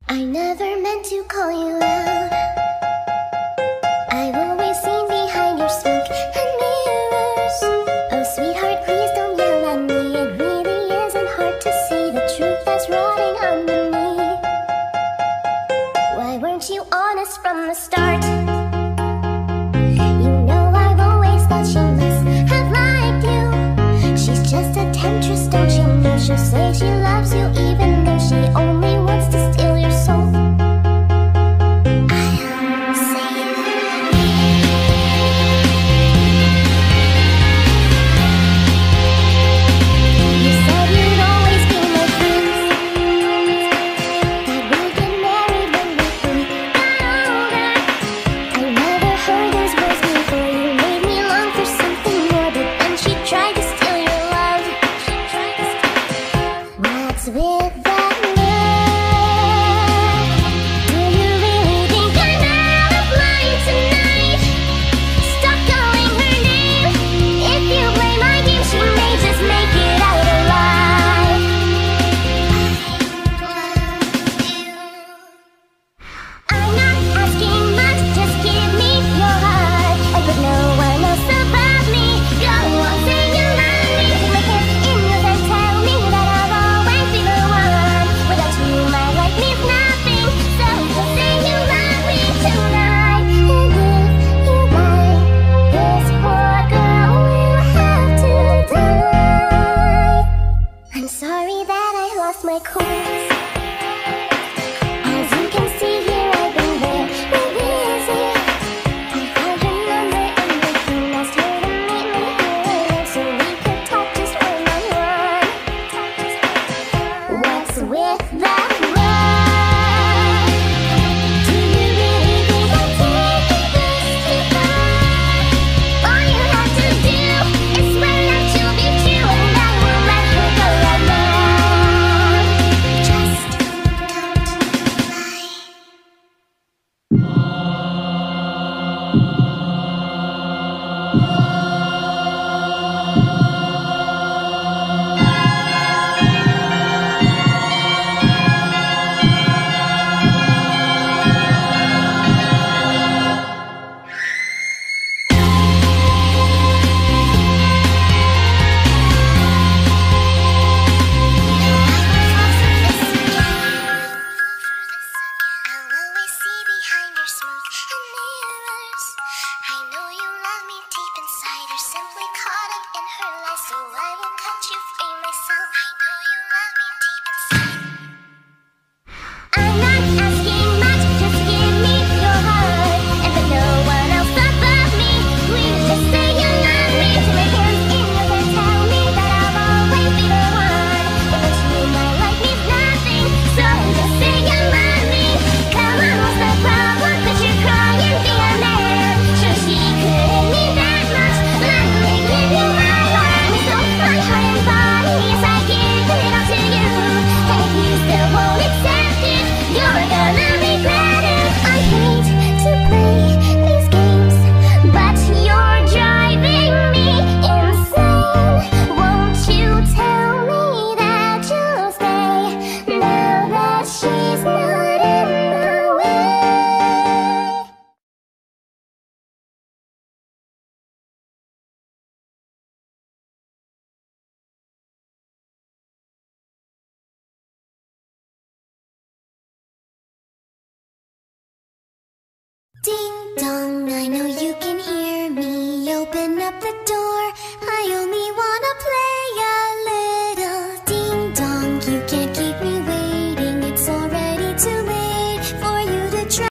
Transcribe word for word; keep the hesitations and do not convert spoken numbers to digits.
I never meant to call you out. I've always seen behind your smoke and mirrors. Oh sweetheart, please don't yell at me. It really isn't hard to see the truth that's rotting underneath. Why weren't you honest from the start? You know I've always thought she must have liked you. She's just a temptress, don't you know? She'll say she loves you even though she only wants to steal your soul. I'll say you said you'd always be my friends, that we'd get married when we both got older. I never heard those words before. You made me long for something more, but then she tried to steal your love. What's with that love? Do you really think I'm out of line tonight? Stop calling her name. If you play my game, she may just make it out alive. I'm not asking much, just give me your heart and put no one else above me. Go on, say you love me, take my hand in yours and tell me that I'll always be the one. Without you, my life means nothing, so just say you love me tonight. And if you lie, this poor girl will have to die. I'm sorry that I lost my cool. As you can see here, I've been very busy. I found your number in my phone, asked her to meet me here alone so we could talk just one on one. What's with that love? Do you really think I'm taking this too far? All you have to do is swear that you'll be true, and I will let her go right now. Just don't I'll always see behind your smoke and mirrors. I know you love me deep inside. You're simply caught up in her lies, so I will cut you free myself. I know you love me deep inside. I'm not asking much, just give me your heart and put no one else above me. Please just say you love me, take my hands in yours and tell me that I'll always be the one. Without you, my life means nothing, so just say you love me. Come on, what's the problem? Could you cry and be a man? Sure, she couldn't mean that much. Let me give you my heart. Me so my heart and body, yes I give it all to you. And if you still won't accept it, you're gonna regret it. I hate to play these games, but you're driving me insane. Won't you tell me that you'll stay now that she's not in the way? Ding dong, I know you can hear me. Open up the door.